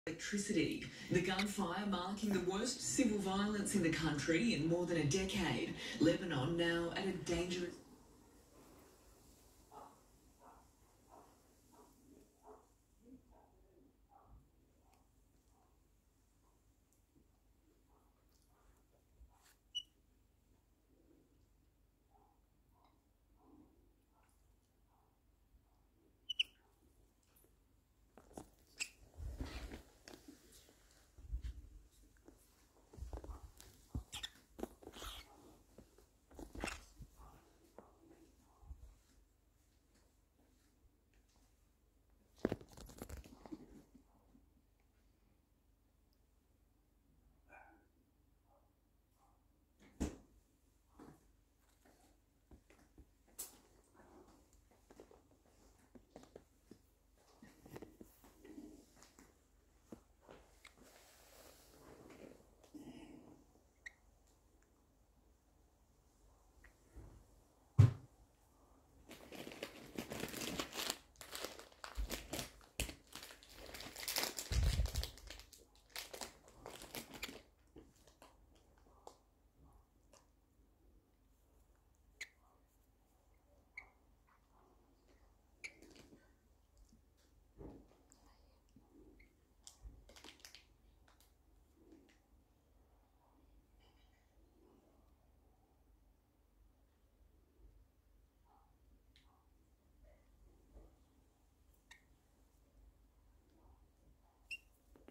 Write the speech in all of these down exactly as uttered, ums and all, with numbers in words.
Electricity. The gunfire marking the worst civil violence in the country in more than a decade. Lebanon now at a dangerous...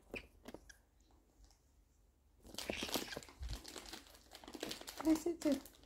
What does it do?